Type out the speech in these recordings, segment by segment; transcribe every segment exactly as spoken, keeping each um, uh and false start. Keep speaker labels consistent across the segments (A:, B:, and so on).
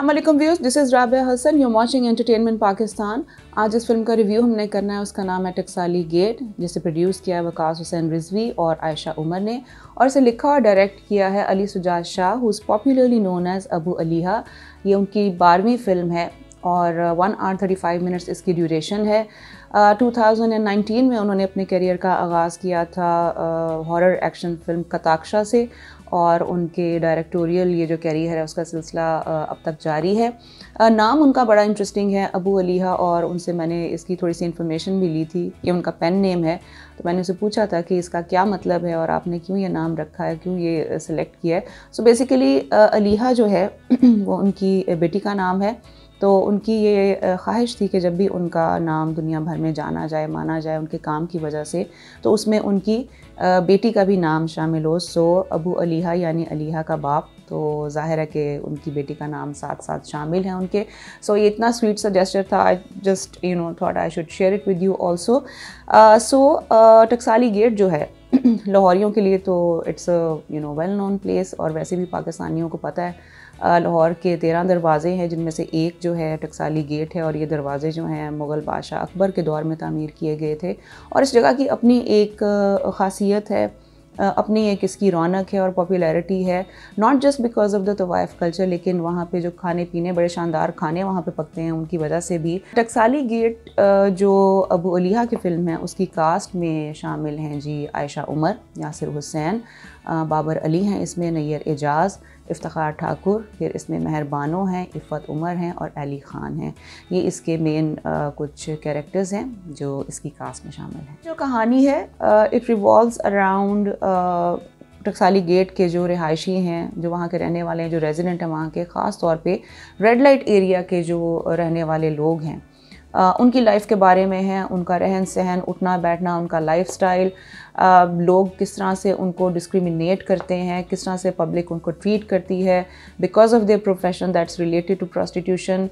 A: अस्सलाम वालेकुम viewers, this is Rabia Hasan, you watching entertainment Pakistan. आज इस फिल्म का रिव्यू हमने करना है। उसका नाम है टकसाली गेट, जिसे प्रोड्यूस किया है वकास हुसैन रिजवी और आयशा उमर ने, और इसे लिखा और डायरेक्ट किया है Ali Sujat Shah, who is popularly known as Abu Aliha. ये उनकी बारहवीं फिल्म है और one hour thirty five minutes इसकी ड्यूरेशन है। टू थाउजेंड नाइनटीन में उन्होंने अपने करियर का आगाज़ किया था हॉरर एक्शन फिल्म कताक्षा से, और उनके डायरेक्टोरियल ये जो कैरियर है उसका सिलसिला अब तक जारी है। नाम उनका बड़ा इंटरेस्टिंग है, अबू अलीहा, और उनसे मैंने इसकी थोड़ी सी इन्फॉर्मेशन भी ली थी। ये उनका पेन नेम है, तो मैंने उसे पूछा था कि इसका क्या मतलब है और आपने क्यों ये नाम रखा है, क्यों ये सिलेक्ट किया है। सो बेसिकली अलीहा जो है वो उनकी बेटी का नाम है। तो उनकी ये ख्वाहिश थी कि जब भी उनका नाम दुनिया भर में जाना जाए, माना जाए उनके काम की वजह से, तो उसमें उनकी बेटी का भी नाम शामिल हो। सो अबू अलीहा यानी अलीहा का बाप, तो जाहिर है कि उनकी बेटी का नाम साथ साथ शामिल है उनके। सो so, ये इतना स्वीट सा जेस्चर था, I just you know thought I should share it with you also. So Taksali Gate जो है लाहौरियों के लिए तो it's you know well known place, और वैसे भी पाकिस्तानियों को पता है लाहौर के तेरह दरवाज़े हैं, जिनमें से एक जो है टकसाली गेट है। और ये दरवाज़े जो हैं मुग़ल बादशाह अकबर के दौर में तामीर किए गए थे, और इस जगह की अपनी एक ख़ासियत है, अपनी एक इसकी रौनक है और पॉपुलैरिटी है, not just because of the तवाइफ कल्चर, लेकिन वहाँ पे जो खाने पीने, बड़े शानदार खाने वहाँ पे पकते हैं, उनकी वजह से भी। टकसाली गेट जो अबू अलीहा की फ़िल्म है उसकी कास्ट में शामिल हैं जी आयशा उमर, यासिर हुसैन, बाबर अली हैं इसमें, नैयर एजाज़, इफ्तिखार ठाकुर, फिर इसमें महर बानो हैं, इफ़त उमर हैं और अली ख़ान हैं। ये इसके मेन कुछ कैरेक्टर्स हैं जो इसकी कास्ट में शामिल हैं। जो कहानी है it revolves around Taksali Gate के जो रिहायशी हैं, जो वहाँ के रहने वाले हैं, जो रेजिडेंट हैं वहाँ के, ख़ास तौर पे रेड लाइट एरिया के जो रहने वाले लोग हैं, Uh, उनकी लाइफ के बारे में है, उनका रहन सहन, उठना बैठना, उनका लाइफस्टाइल, uh, लोग किस तरह से उनको डिस्क्रिमिनेट करते हैं, किस तरह से पब्लिक उनको ट्रीट करती है because of their profession that's related to prostitution,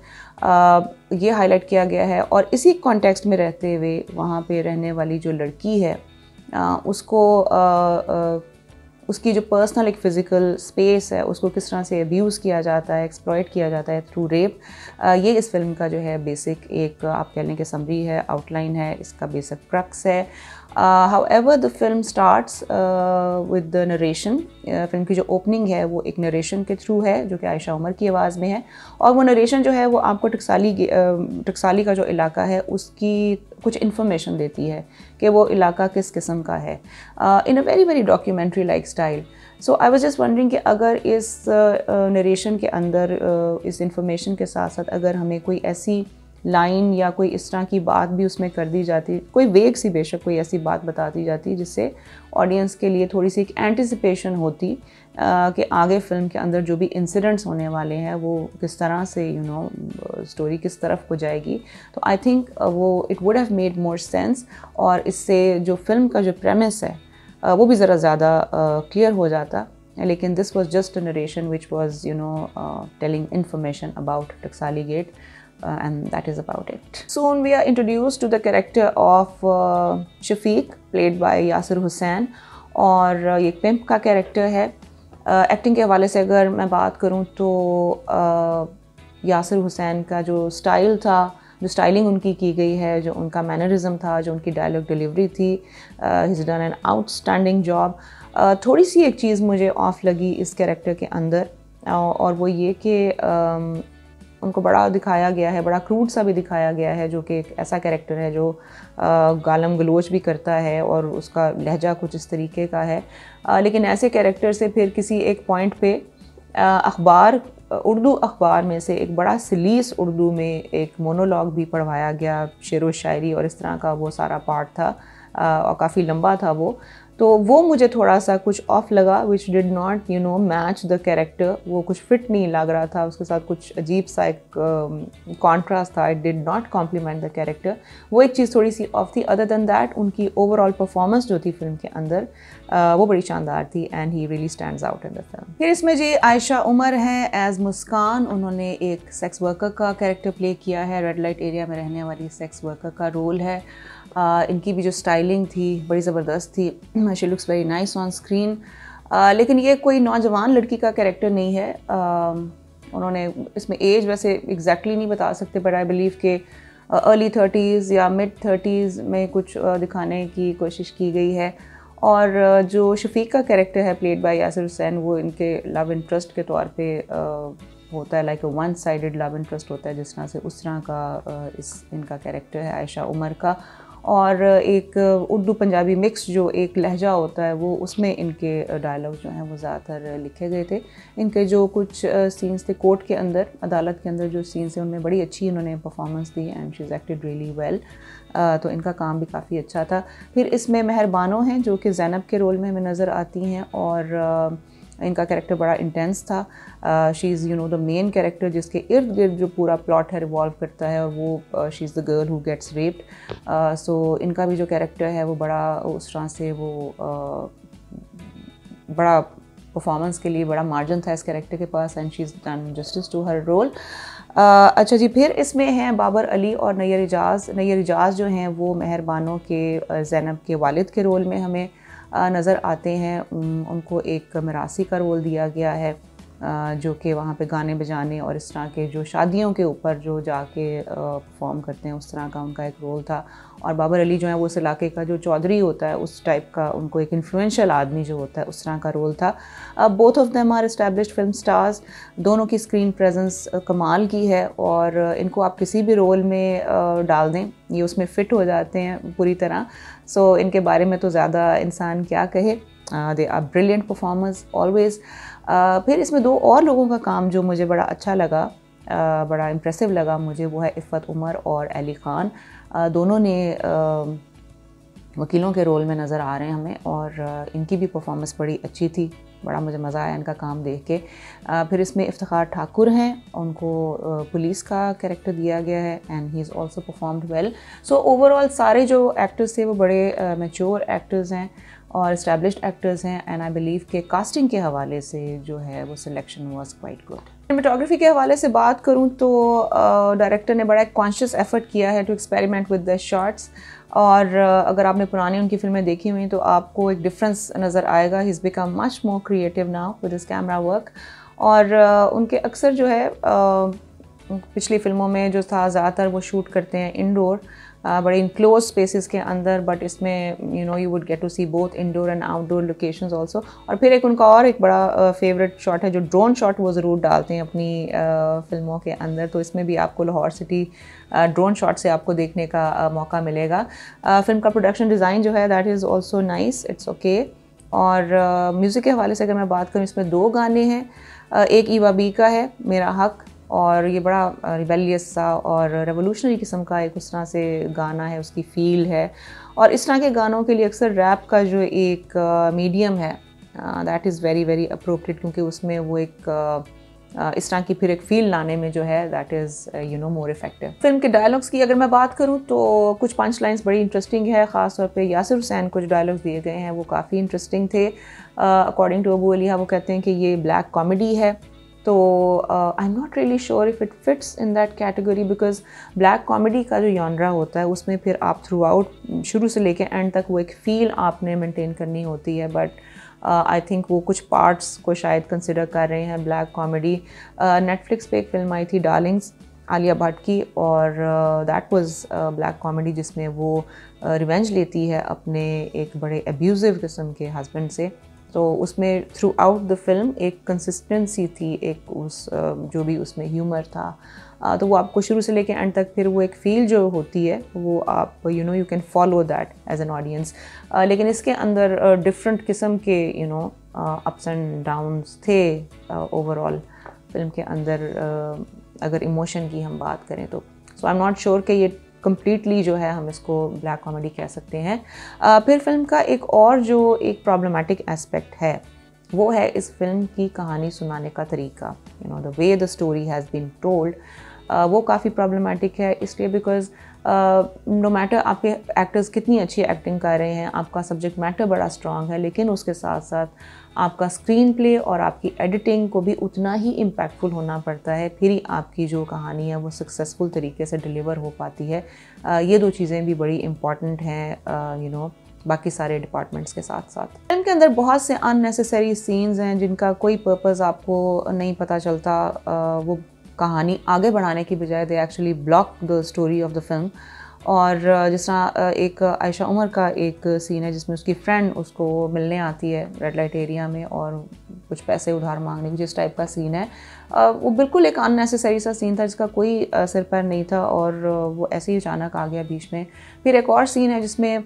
A: ये हाईलाइट किया गया है। और इसी कॉन्टेक्स्ट में रहते हुए वहाँ पे रहने वाली जो लड़की है uh, उसको uh, uh, उसकी जो पर्सनल एक फ़िज़िकल स्पेस है उसको किस तरह से अब्यूज़ किया जाता है, एक्सप्लॉइट किया जाता है थ्रू रेप, ये इस फिल्म का जो है बेसिक एक आप कह लें कि समरी है, आउटलाइन है, इसका बेसिक क्रक्स है। However the film starts with the narration. Film की जो ओपनिंग है वो एक नरेशन के थ्रू है जो कि आयशा उमर की आवाज़ में है, और वो नरेशन जो है वो आपको टकसाली टकसाली का जो इलाका है उसकी कुछ इन्फॉर्मेशन देती है कि वो इलाका किस किस्म का है, in a very very documentary like style. So I was just wondering कि अगर इस नरेशन uh, के अंदर uh, इस इंफॉर्मेशन के साथ साथ अगर हमें कोई ऐसी लाइन या कोई इस तरह की बात भी उसमें कर दी जाती, कोई वेग सी बेशक कोई ऐसी बात बता दी जाती जिससे ऑडियंस के लिए थोड़ी सी एक एंटिसिपेशन होती कि आगे फ़िल्म के अंदर जो भी इंसिडेंट्स होने वाले हैं वो किस तरह से यू नो स्टोरी किस तरफ को जाएगी, तो आई थिंक वो it would have made more sense, और इससे जो फिल्म का जो प्रेमिस है वो भी ज़रा ज़्यादा क्लियर हो जाता। लेकिन this was just a narration which was you know telling information about Taksali Gate, Uh, and that is about it. Soon we are introduced to the character of uh, Shafiq, played by Yasir Hussain, और uh, ये pimp का character है। Acting uh, के हवाले से अगर मैं बात करूँ तो uh, यासिर हुसैन का जो स्टाइल था, जो स्टाइलिंग उनकी की गई है, जो उनका मैनरिज्म था, जो उनकी डायलॉग डिलीवरी थी, he is done an outstanding job. थोड़ी सी एक चीज़ मुझे ऑफ लगी इस कैरेक्टर के अंदर, uh, और वो ये कि uh, उनको बड़ा दिखाया गया है, बड़ा क्रूड सा भी दिखाया गया है, जो कि एक ऐसा कैरेक्टर है जो गालम गलोच भी करता है और उसका लहजा कुछ इस तरीके का है। आ, लेकिन ऐसे कैरेक्टर से फिर किसी एक पॉइंट पे अखबार, उर्दू अखबार में से एक बड़ा सलीस उर्दू में एक मोनोलॉग भी पढ़वाया गया, शेर व शायरी और इस तरह का वो सारा पार्ट था, आ, और काफ़ी लंबा था वो, तो वो मुझे थोड़ा सा कुछ ऑफ लगा, which did not you know match the character. वो कुछ फिट नहीं लग रहा था, उसके साथ कुछ अजीब सा एक कॉन्ट्रास्ट uh, था, it did not complement the character. वो एक चीज़ थोड़ी सी ऑफ थी। अदर दैन दैट उनकी ओवरऑल परफॉर्मेंस जो थी फिल्म के अंदर uh, वो बड़ी शानदार थी, and he really stands out in the film. फिर इसमें जी आयशा उमर हैं एज मुस्कान। उन्होंने एक सेक्स वर्कर का कैरेक्टर प्ले किया है, रेड लाइट एरिया में रहने वाली सेक्स वर्कर का रोल है। Uh, इनकी भी जो स्टाइलिंग थी बड़ी ज़बरदस्त थी, she looks very nice on screen. लेकिन ये कोई नौजवान लड़की का कैरेक्टर नहीं है, uh, उन्होंने इसमें एज वैसे एग्जैक्टली exactly नहीं बता सकते, बट आई बिलीव के अर्ली थर्टीज़ या मिड थर्टीज़ में कुछ दिखाने की कोशिश की गई है। और जो शफीक का कैरेक्टर है प्लेड बाय यासिर हुसैन, वो इनके लव इंटरेस्ट के तौर पे होता है, like one sided love interest होता है जिस तरह से उस तरह का इस इनका कैरेक्टर है आयशा उमर का। और एक उर्दू पंजाबी मिक्स जो एक लहजा होता है वो उसमें इनके डायलॉग जो हैं वो ज़्यादातर लिखे गए थे। इनके जो कुछ सीन्स थे कोर्ट के अंदर, अदालत के अंदर जो सीन्स थे उनमें बड़ी अच्छी इन्होंने परफॉर्मेंस दी and she is acted really well, तो इनका काम भी काफ़ी अच्छा था। फिर इसमें मेहरबानो हैं जो कि ज़ैनब के रोल में हमें नज़र आती हैं और इनका कैरेक्टर बड़ा इंटेंस था। She is you know the main character जिसके इर्द गिर्द जो पूरा प्लॉट है रिवॉल्व करता है, और वो she is the girl who gets raped. So इनका भी जो कैरेक्टर है वो बड़ा उस तरह से वो uh, बड़ा परफॉर्मेंस के लिए बड़ा मार्जिन था इस कैरेक्टर के पास, and she is done justice to her role. अच्छा जी, फिर इसमें हैं बाबर अली और नैयर इजाज़। नैयर इजाज़ जो हैं वो मेहरबानों के ज़ैनब के वालिद के रोल में हमें नज़र आते हैं। उनको एक मिरासी का रोल दिया गया है जो कि वहाँ पे गाने बजाने और इस तरह के जो शादियों के ऊपर जो जाके परफॉर्म करते हैं उस तरह का उनका एक रोल था। और बाबर अली जो है वो उस इलाके का जो चौधरी होता है उस टाइप का, उनको एक इन्फ्लुएंशियल आदमी जो होता है उस तरह का रोल था। Both of them are established film stars, दोनों की स्क्रीन प्रेजेंस कमाल की है और इनको आप किसी भी रोल में डाल दें ये उसमें फ़िट हो जाते हैं पूरी तरह। सो so, इनके बारे में तो ज़्यादा इंसान क्या कहे, they are brilliant performers always. फिर इसमें दो और लोगों का काम जो मुझे बड़ा अच्छा लगा, uh, बड़ा इम्प्रेसिव लगा मुझे, वो है इफ़्फ़त उमर और अली ख़ान। uh, दोनों ने uh, वकीलों के रोल में नज़र आ रहे हैं हमें और uh, इनकी भी परफॉर्मेंस बड़ी अच्छी थी, बड़ा मुझे मज़ा आया इनका काम देख के। uh, फिर इसमें इफ्तिखार ठाकुर हैं, उनको uh, पुलिस का कैरेक्टर दिया गया है and he is also performed well. So overall सारे जो एक्टर्स थे वो बड़े मैच्योर uh, एक्टर्स हैं और इस्टेब्लिश्ड एक्टर्स हैं, एंड आई बिलीव के कास्टिंग के हवाले से जो है वो selection was quite good. Cinematography के हवाले से बात करूं तो डायरेक्टर uh, ने बड़ा कॉन्शियस एफर्ट किया है to experiment with the shots, और uh, अगर आपने पुरानी उनकी फिल्में देखी हुई तो आपको एक डिफरेंस नज़र आएगा। He is become much more creative now with his camera work. और uh, उनके अक्सर जो है uh, पिछली फिल्मों में जो था ज़्यादातर वो शूट करते हैं इंडोर, Uh, बड़े इनक्लोज स्पेसेस के अंदर, बट इसमें you know you would get to see both indoor and outdoor locations also. और फिर एक उनका और एक बड़ा फेवरेट uh, शॉट है जो ड्रोन शॉट वो ज़रूर डालते हैं अपनी uh, फिल्मों के अंदर, तो इसमें भी आपको Lahore city drone uh, shot से आपको देखने का uh, मौका मिलेगा। uh, फिल्म का प्रोडक्शन डिज़ाइन जो है that is also nice, it's okay. और म्यूज़िक uh, के हवाले से अगर मैं बात करूँ इसमें दो गाने हैं, uh, एक ईवा बी का है मेरा हक, और ये बड़ा रिबेलियस सा और रेवोल्यूशनरी किस्म का एक उस तरह से गाना है, उसकी फ़ील है। और इस तरह के गानों के लिए अक्सर रैप का जो एक मीडियम uh, है that is very very appropriate, क्योंकि उसमें वो एक uh, इस तरह की फिर एक फ़ील लाने में जो है that is you know more effective. Film के डायलॉग्स की अगर मैं बात करूँ तो कुछ पंच लाइन्स बड़ी इंटरेस्टिंग है, ख़ास तौर पे यासिर हुसैन कुछ डायलॉग्स दिए गए हैं वो काफ़ी इंटरेस्टिंग थे। अकॉर्डिंग टू अबू अलिया वो कहते हैं कि ये ब्लैक कॉमेडी है, तो I am not really sure if it fits in that category, because black comedy का जो जॉनरा होता है उसमें फिर आप थ्रू आउट शुरू से लेके एंड तक वो एक फ़ील आपने मेंटेन करनी होती है, बट आई थिंक वो कुछ पार्ट्स को शायद कंसिडर कर रहे हैं ब्लैक कॉमेडी। नेटफ्लिक्स पे एक फिल्म आई थी डार्लिंग्स आलिया भट्ट की, और दैट वाज ब्लैक कॉमेडी जिसमें वो रिवेंज uh, लेती है अपने एक बड़े अब्यूज़िव किस्म के हस्बैंड से। तो उसमें थ्रू आउट द फिल्म एक कंसिस्टेंसी थी, एक उस जो भी उसमें ह्यूमर था, तो वो आपको शुरू से लेके एंड तक फिर वो एक फील जो होती है वो आप you know you can follow that as an audience. लेकिन इसके अंदर डिफरेंट किस्म के you know ups and downs थे ओवरऑल फिल्म के अंदर, uh, अगर इमोशन की हम बात करें तो। So I am not sure कि ये कम्प्लीटली जो है हम इसको ब्लैक कॉमेडी कह सकते हैं। uh, फिर फिल्म का एक और जो एक प्रॉब्लमेटिक एस्पेक्ट है वो है इस फिल्म की कहानी सुनाने का तरीका, you know the way the story has been told, वो काफ़ी प्रॉब्लमेटिक है। इसलिए बिकॉज नो मैटर आपके एक्टर्स कितनी अच्छी एक्टिंग कर रहे हैं, आपका सब्जेक्ट मैटर बड़ा स्ट्रॉन्ग है, लेकिन उसके साथ साथ आपका स्क्रीन प्ले और आपकी एडिटिंग को भी उतना ही इम्पैक्टफुल होना पड़ता है, फिर ही आपकी जो कहानी है वो सक्सेसफुल तरीके से डिलीवर हो पाती है। uh, ये दो चीज़ें भी बड़ी इम्पॉर्टेंट हैं यू नो बाकी सारे डिपार्टमेंट्स के साथ साथ। फिल्म के अंदर बहुत से अननेसेसरी सीन्स हैं जिनका कोई पर्पस आपको नहीं पता चलता। वो कहानी आगे बढ़ाने की बजाय they actually block the story of the film. और जिस तरह एक आयशा उमर का एक सीन है जिसमें उसकी फ्रेंड उसको मिलने आती है रेड लाइट एरिया में और कुछ पैसे उधार मांगने की, जिस टाइप का सीन है वो बिल्कुल एक अननेसेसरी सा सीन था जिसका कोई सिर पैर नहीं था और वो ऐसे ही अचानक आ गया बीच में। फिर एक और सीन है जिसमें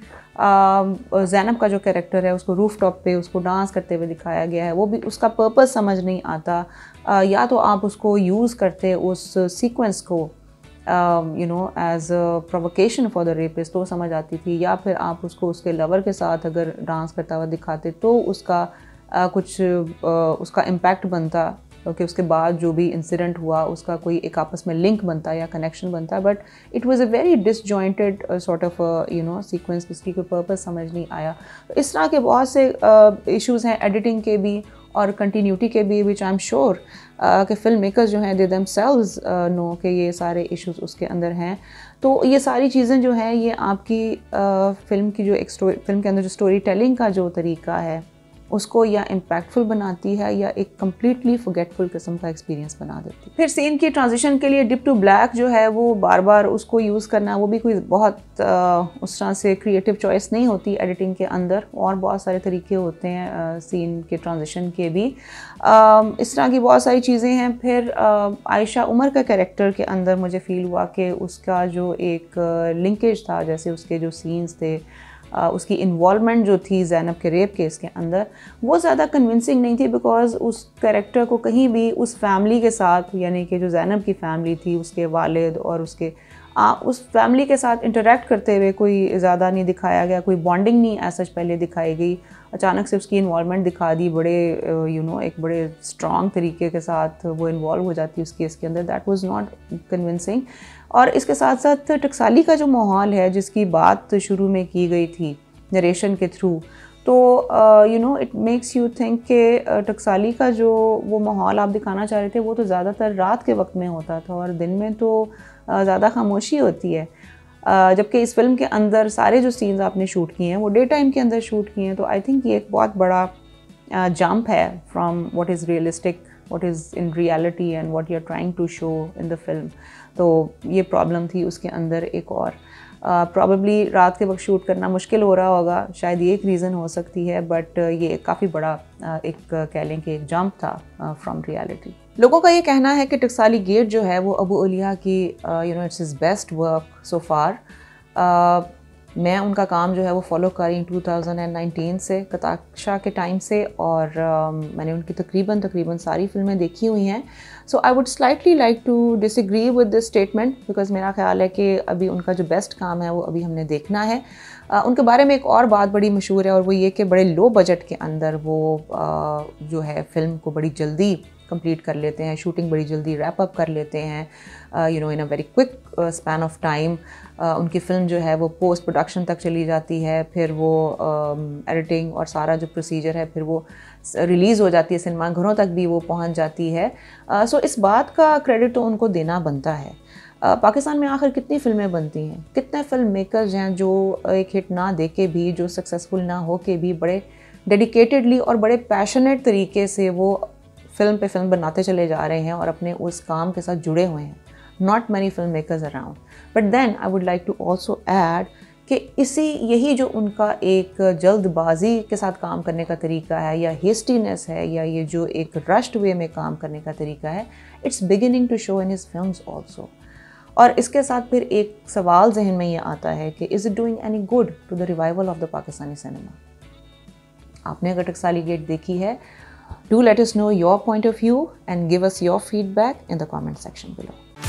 A: ज़ैनब का जो कैरेक्टर है उसको रूफ टॉप पे उसको डांस करते हुए दिखाया गया है। वो भी उसका पर्पस समझ नहीं आता। या तो आप उसको यूज़ करते उस सीक्वेंस को you know as a provocation for the rapist तो समझ आती थी, या फिर आप उसको उसके लवर के साथ अगर डांस करता हुआ दिखाते तो उसका uh, कुछ uh, उसका इम्पैक्ट बनता, क्योंकि उसके बाद जो भी इंसिडेंट हुआ उसका कोई एक आपस में लिंक बनता या कनेक्शन बनता। But it was a very disjointed sort of you know sequence जिसकी कोई पर्पस समझ नहीं आया। तो इस तरह के बहुत से इश्यूज़ uh, हैं एडिटिंग के भी और कंटिन्यूटी के भी, विच आई एम श्योर कि फिल्म मेकर्स जो हैं दे देमसेल्व्स नो कि ये सारे इश्यूज उसके अंदर हैं। तो ये सारी चीज़ें जो हैं ये आपकी फिल्म uh, की जो एक स्टोरी फिल्म के अंदर जो स्टोरी टेलिंग का जो तरीका है उसको या इम्पैक्टफुल बनाती है या एक कम्प्लीटली फॉरगेटफुल किस्म का एक्सपीरियंस बना देती है। फिर सीन की ट्रांजिशन के लिए डिप टू ब्लैक जो है वो बार बार उसको यूज़ करना वो भी कोई बहुत आ, उस तरह से क्रिएटिव चॉइस नहीं होती एडिटिंग के अंदर। और बहुत सारे तरीके होते हैं आ, सीन के ट्रांजिशन के भी। आ, इस तरह की बहुत सारी चीज़ें हैं। फिर आयशा उमर का कैरेक्टर के अंदर मुझे फ़ील हुआ कि उसका जो एक लिंकेज था, जैसे उसके जो सीन्स थे Uh, उसकी इन्वॉल्वमेंट जो थी ज़ैनब के रेप केस के अंदर वो ज़्यादा कन्विंसिंग नहीं थी, बिकॉज़ उस कैरेक्टर को कहीं भी उस फैमिली के साथ, यानी कि जो ज़ैनब की फैमिली थी उसके वालिद और उसके आ, उस फैमिली के साथ इंटरेक्ट करते हुए कोई ज़्यादा नहीं दिखाया गया, कोई बॉन्डिंग नहीं ऐसा पहले दिखाई गई। अचानक से उसकी इन्वॉल्वमेंट दिखा दी बड़े यू नो एक बड़े स्ट्रॉन्ग तरीके के साथ वो इन्वॉल्व हो जाती है उस केस के अंदर। That was not convincing. और इसके साथ साथ टकसाली का जो माहौल है जिसकी बात शुरू में की गई थी नरेशन के थ्रू, तो you know it makes you think कि टकसाली का जो वो माहौल आप दिखाना चाह रहे थे वो तो ज़्यादातर रात के वक्त में होता था और दिन में तो uh, ज़्यादा खामोशी होती है। Uh, जबकि इस फिल्म के अंदर सारे जो सीन्स आपने शूट किए हैं वो डे टाइम के अंदर शूट किए हैं। तो आई थिंक ये एक बहुत बड़ा जंप uh, है from what is realistic, what is in reality and what you are trying to show in the film. तो ये प्रॉब्लम थी उसके अंदर एक और। प्रॉबेबली uh, रात के वक्त शूट करना मुश्किल हो रहा होगा, शायद ये एक रीज़न हो सकती है। बट uh, ये काफ़ी बड़ा uh, एक uh, कह लें कि एक जंप था फ्रॉम रियलिटी। लोगों का ये कहना है कि टकसाली गेट जो है वो अबू उलिया की you know it's his best work so far. मैं उनका काम जो है वो फॉलो कर रही हूँ टू थाउजेंड नाइनटीन से, कताक्षा के टाइम से, और uh, मैंने उनकी तकरीबन तकरीबन सारी फिल्में देखी हुई हैं। So I would slightly like to disagree with this statement, because मेरा ख्याल है कि अभी उनका जो बेस्ट काम है वो अभी हमने देखना है। uh, उनके बारे में एक और बात बड़ी मशहूर है और वो ये कि बड़े लो बजट के अंदर वो uh, जो है फिल्म को बड़ी जल्दी कंप्लीट कर लेते हैं, शूटिंग बड़ी जल्दी रैप अप कर लेते हैं you know in a very quick span of time. उनकी फ़िल्म जो है वो पोस्ट प्रोडक्शन तक चली जाती है, फिर वो एडिटिंग uh, और सारा जो प्रोसीजर है फिर वो रिलीज़ हो जाती है, सिनेमा घरों तक भी वो पहुंच जाती है। सो uh, so इस बात का क्रेडिट तो उनको देना बनता है। uh, पाकिस्तान में आखिर कितनी फ़िल्में बनती हैं, कितने फिल्म मेकर्स हैं जो एक हिट ना दे के भी, जो सक्सेसफुल ना हो के भी बड़े डेडिकेटेडली और बड़े पैशनेट तरीके से वो फिल्म पे फिल्म बनाते चले जा रहे हैं और अपने उस काम के साथ जुड़े हुए हैं। Not many film makers around. But then I would like to also add कि इसी यही जो उनका एक जल्दबाजी के साथ काम करने का तरीका है या हेस्टीनेस है या ये जो एक रश्ड वे में काम करने का तरीका है, it's beginning to show in his films also. और इसके साथ फिर एक सवाल जहन में ये आता है कि is it doing any good to the revival of the Pakistani cinema. आपने अगर टकसाली गेट देखी है, do let us know your point of view and give us your feedback in the comment section below.